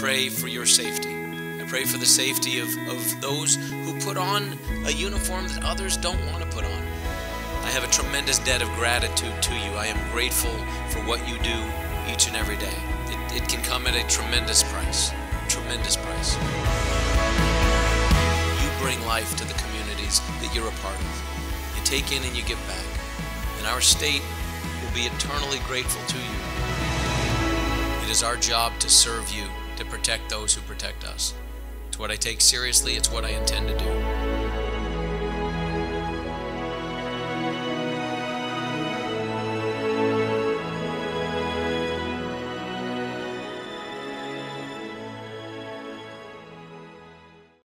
pray for your safety. I pray for the safety of those who put on a uniform that others don't want to put on. I have a tremendous debt of gratitude to you. I am grateful for what you do each and every day. It can come at a tremendous price. Tremendous price. You bring life to the communities that you're a part of. You take in and you give back. And our state will be eternally grateful to you. It is our job to serve you, to protect those who protect us. It's what I take seriously. It's what I intend to do.